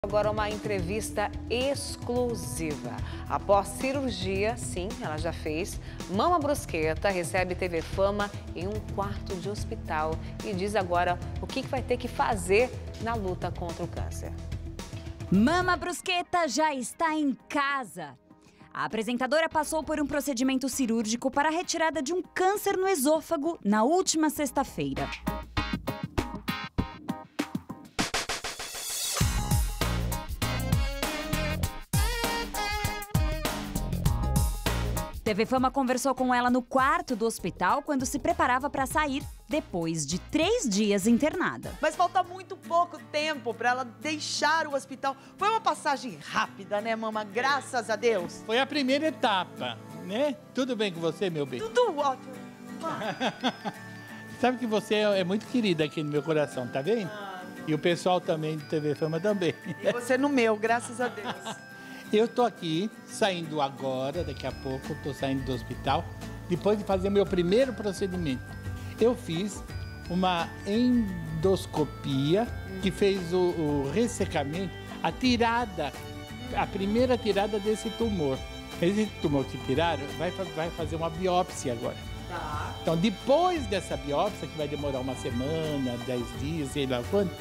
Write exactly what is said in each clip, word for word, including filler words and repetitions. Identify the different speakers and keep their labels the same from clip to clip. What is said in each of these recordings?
Speaker 1: Agora uma entrevista exclusiva. Após cirurgia, sim, ela já fez, Mama Brusqueta recebe T V Fama em um quarto de hospital e diz agora o que vai ter que fazer na luta contra o câncer.
Speaker 2: Mama Brusqueta já está em casa. A apresentadora passou por um procedimento cirúrgico para a retirada de um câncer no esôfago na última sexta-feira. T V Fama conversou com ela no quarto do hospital quando se preparava para sair, depois de três dias internada.
Speaker 3: Mas falta muito pouco tempo para ela deixar o hospital. Foi uma passagem rápida, né, Mama? Graças a Deus.
Speaker 4: Foi a primeira etapa, né? Tudo bem com você, meu bem?
Speaker 3: Tudo ótimo.
Speaker 4: Sabe que você é muito querida aqui no meu coração, tá vendo?
Speaker 3: Ah,
Speaker 4: e o pessoal também do T V Fama também.
Speaker 3: E você no meu, graças a Deus.
Speaker 4: Eu tô aqui, saindo agora, daqui a pouco, tô saindo do hospital, depois de fazer meu primeiro procedimento. Eu fiz uma endoscopia que fez o, o ressecamento, a tirada, a primeira tirada desse tumor. Esse tumor que tiraram vai, vai fazer uma biópsia agora.
Speaker 3: Tá.
Speaker 4: Então, depois dessa biópsia, que vai demorar uma semana, dez dias, sei lá quanto,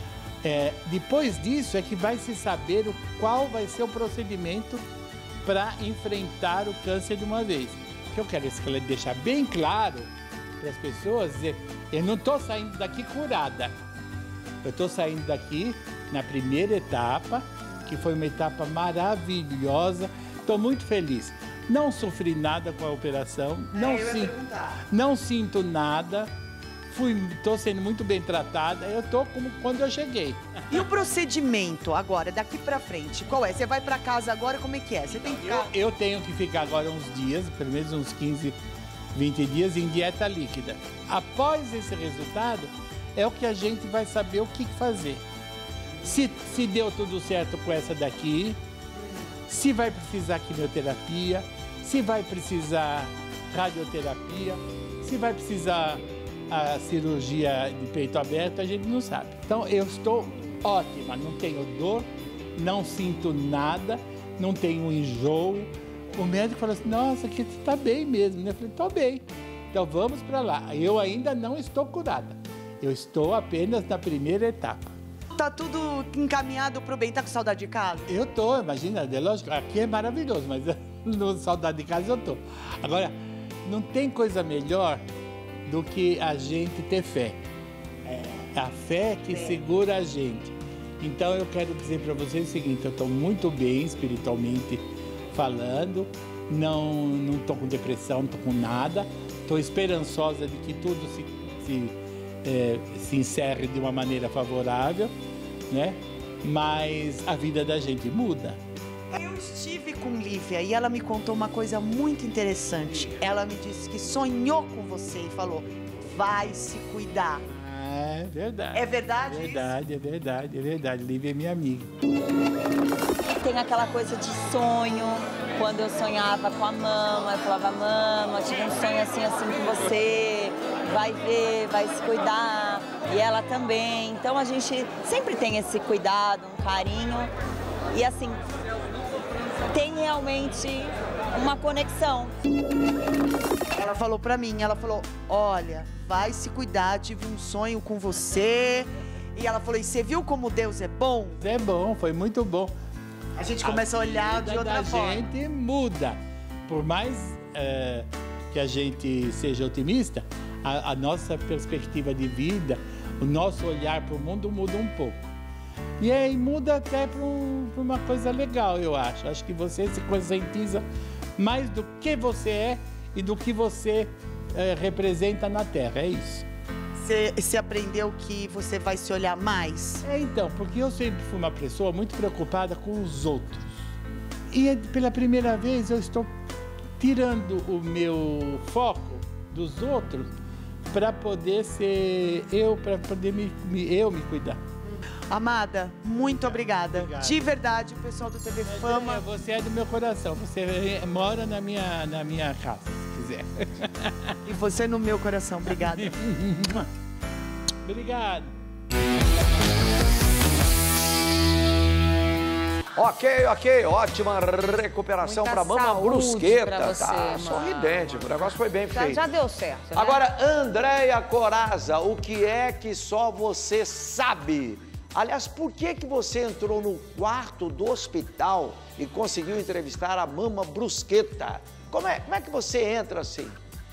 Speaker 4: É, depois disso é que vai se saber o, qual vai ser o procedimento para enfrentar o câncer de uma vez. O que eu quero deixar bem claro para as pessoas é, eu não estou saindo daqui curada. Eu estou saindo daqui na primeira etapa, que foi uma etapa maravilhosa. Estou muito feliz. Não sofri nada com a operação, não,
Speaker 3: é,
Speaker 4: sinto, não sinto nada. Estou sendo muito bem tratada, eu estou como quando eu cheguei.
Speaker 3: E o procedimento agora, daqui pra frente, qual é? Você vai pra casa agora, como é que é? Você tem que ficar...
Speaker 4: Eu, eu tenho que ficar agora uns dias, pelo menos uns quinze, vinte dias em dieta líquida. Após esse resultado, é o que a gente vai saber o que fazer. Se, se deu tudo certo com essa daqui, se vai precisar quimioterapia, se vai precisar radioterapia, se vai precisar a cirurgia de peito aberto, a gente não sabe. Então, eu estou ótima, não tenho dor, não sinto nada, não tenho enjoo. O médico falou assim, nossa, aqui você está bem mesmo, né? Eu falei, estou bem, então vamos para lá. Eu ainda não estou curada, eu estou apenas na primeira etapa.
Speaker 3: Tá tudo encaminhado pro bem, tá com saudade de casa?
Speaker 4: Eu tô, imagina, é lógico, aqui é maravilhoso, mas no saudade de casa eu tô. Agora, não tem coisa melhor do que a gente ter fé. É a fé que
Speaker 3: fé.
Speaker 4: segura a gente. Então eu quero dizer para vocês o seguinte, eu estou muito bem espiritualmente falando, não não estou com depressão, não estou com nada, estou esperançosa de que tudo se, se, é, se encerre de uma maneira favorável, né? Mas a vida da gente muda.
Speaker 3: Eu estive com Lívia e ela me contou uma coisa muito interessante. Ela me disse que sonhou com você e falou, vai se cuidar.
Speaker 4: É verdade.
Speaker 3: É verdade isso?
Speaker 4: Verdade, é verdade, é verdade. Lívia é minha amiga.
Speaker 5: Tem aquela coisa de sonho, quando eu sonhava com a mama, eu falava, mama, tive um sonho assim, assim com você, vai ver, vai se cuidar, e ela também. Então a gente sempre tem esse cuidado, um carinho, e assim, tem realmente uma conexão.
Speaker 3: Ela falou pra mim, ela falou, olha, vai se cuidar, tive um sonho com você. E ela falou, e você viu como Deus é bom?
Speaker 4: É bom, foi muito bom.
Speaker 3: A gente começa a, a olhar de outra forma.
Speaker 4: A gente muda. Por mais é, que a gente seja otimista, a, a nossa perspectiva de vida, o nosso olhar para o mundo muda um pouco. E aí muda até para um, uma coisa legal, eu acho. Acho que você se conscientiza mais do que você é e do que você é, representa na Terra, é isso.
Speaker 3: Você, você aprendeu que você vai se olhar mais?
Speaker 4: É, então, porque eu sempre fui uma pessoa muito preocupada com os outros. E pela primeira vez eu estou tirando o meu foco dos outros para poder ser eu, para poder me, me, eu me cuidar.
Speaker 3: Amada, muito obrigada.
Speaker 4: Obrigado.
Speaker 3: De verdade, o pessoal do T V Fama...
Speaker 4: É, você é do meu coração, você mora na minha, na minha casa, se quiser.
Speaker 3: E você no meu coração, obrigada.
Speaker 4: Obrigado.
Speaker 6: Ok, ok, ótima recuperação para Mama Brusqueta.
Speaker 1: Pra você,
Speaker 6: tá
Speaker 1: mano.
Speaker 6: sorridente, o negócio foi bem
Speaker 1: Já,
Speaker 6: feito.
Speaker 1: já deu certo, né?
Speaker 6: Agora, Andréia Coraza, o que é que só você sabe? Aliás, por que que você entrou no quarto do hospital e conseguiu entrevistar a Mama Brusqueta? Como é, como é que você entra assim?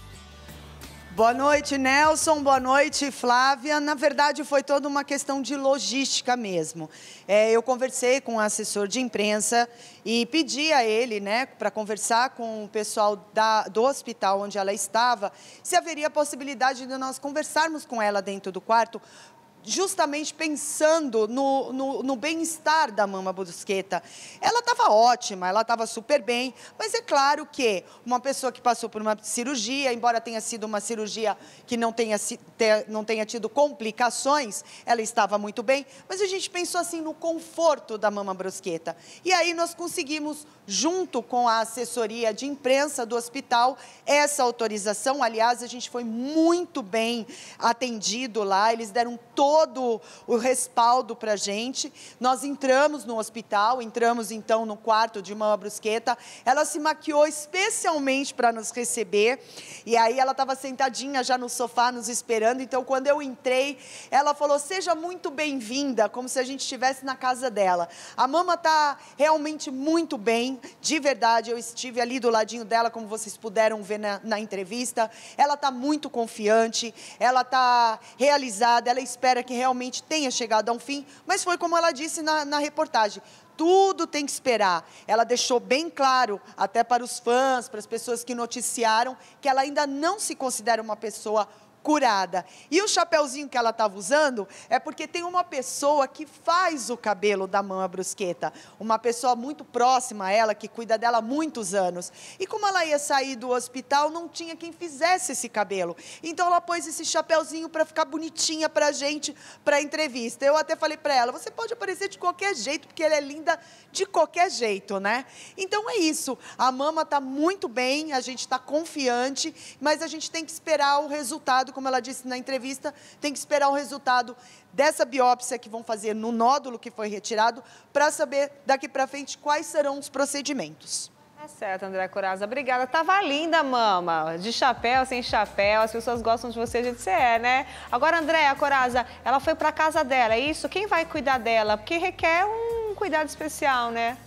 Speaker 3: Boa noite, Nelson. Boa noite, Flávia. Na verdade, foi toda uma questão de logística mesmo. É, eu conversei com o assessor de imprensa e pedi a ele, né, para conversar com o pessoal da, do hospital onde ela estava, se haveria possibilidade de nós conversarmos com ela dentro do quarto, justamente pensando no, no, no bem-estar da Mama Brusqueta. Ela estava ótima, ela estava super bem, mas é claro que uma pessoa que passou por uma cirurgia, embora tenha sido uma cirurgia que não tenha, não tenha tido complicações, ela estava muito bem, mas a gente pensou assim no conforto da Mama Brusqueta. E aí nós conseguimos, junto com a assessoria de imprensa do hospital, essa autorização. Aliás, a gente foi muito bem atendido lá, eles deram todo todo o respaldo para a gente. Nós entramos no hospital, entramos então no quarto de Mama Brusqueta, ela se maquiou especialmente para nos receber, e aí ela estava sentadinha já no sofá nos esperando, então quando eu entrei, ela falou, seja muito bem-vinda, como se a gente estivesse na casa dela. A Mama está realmente muito bem, de verdade, eu estive ali do ladinho dela, como vocês puderam ver na, na entrevista, ela está muito confiante, ela está realizada, ela espera que realmente tenha chegado a um fim, mas foi como ela disse na, na reportagem, tudo tem que esperar. Ela deixou bem claro, até para os fãs, para as pessoas que noticiaram, que ela ainda não se considera uma pessoa curada. E o chapeuzinho que ela estava usando é porque tem uma pessoa que faz o cabelo da Mama Brusqueta, uma pessoa muito próxima a ela, que cuida dela há muitos anos. E como ela ia sair do hospital, não tinha quem fizesse esse cabelo. Então ela pôs esse chapeuzinho para ficar bonitinha para a gente, para a entrevista. Eu até falei para ela, você pode aparecer de qualquer jeito, porque ela é linda de qualquer jeito, né? Então é isso, a Mama está muito bem, a gente está confiante, mas a gente tem que esperar o resultado, como ela disse na entrevista, tem que esperar o resultado dessa biópsia que vão fazer no nódulo que foi retirado, para saber daqui para frente quais serão os procedimentos.
Speaker 1: Tá certo, Andréia Coraza. Obrigada. Tava linda, Mama. De chapéu, sem chapéu. As pessoas gostam de você, a gente é, né? Agora, Andréia Coraza, ela foi para casa dela, é isso? Quem vai cuidar dela? Porque requer um cuidado especial, né?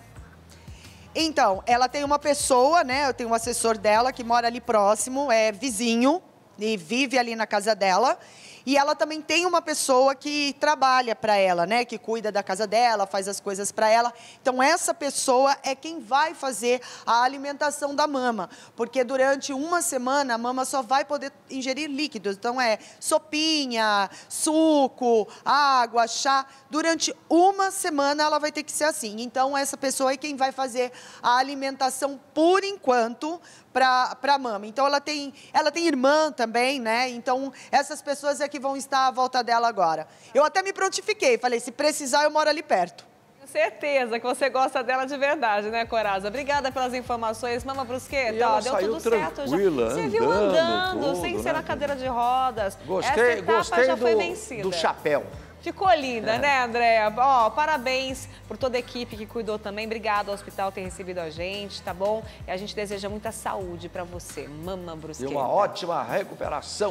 Speaker 3: Então, ela tem uma pessoa, né? Eu tenho um assessor dela que mora ali próximo, é vizinho, e vive ali na casa dela. E ela também tem uma pessoa que trabalha para ela, né? Que cuida da casa dela, faz as coisas para ela. Então, essa pessoa é quem vai fazer a alimentação da Mama. Porque durante uma semana, a Mama só vai poder ingerir líquidos. Então, é sopinha, suco, água, chá. Durante uma semana, ela vai ter que ser assim. Então, essa pessoa é quem vai fazer a alimentação, por enquanto, para a Mama. Então, ela tem, ela tem irmã também, né? Então, essas pessoas é que vão estar à volta dela agora. Eu até me prontifiquei, falei, se precisar, eu moro ali perto.
Speaker 1: Tenho certeza que você gosta dela de verdade, né, Coraza? Obrigada pelas informações. Mama Brusqueta,
Speaker 6: E ela
Speaker 1: ó, deu
Speaker 6: saiu
Speaker 1: tudo certo já.
Speaker 6: tranquila,
Speaker 1: Você viu
Speaker 6: andando,
Speaker 1: andando,
Speaker 6: tudo,
Speaker 1: sem
Speaker 6: né?
Speaker 1: ser na cadeira de rodas.
Speaker 6: Gostei,
Speaker 1: Essa etapa
Speaker 6: gostei
Speaker 1: já foi
Speaker 6: do,
Speaker 1: vencida.
Speaker 6: do chapéu.
Speaker 1: Ficou linda, é. né, Andréia? Ó, parabéns por toda a equipe que cuidou também. Obrigado ao hospital ter recebido a gente, tá bom? E a gente deseja muita saúde pra você, Mama Brusqueta.
Speaker 6: E uma ótima recuperação.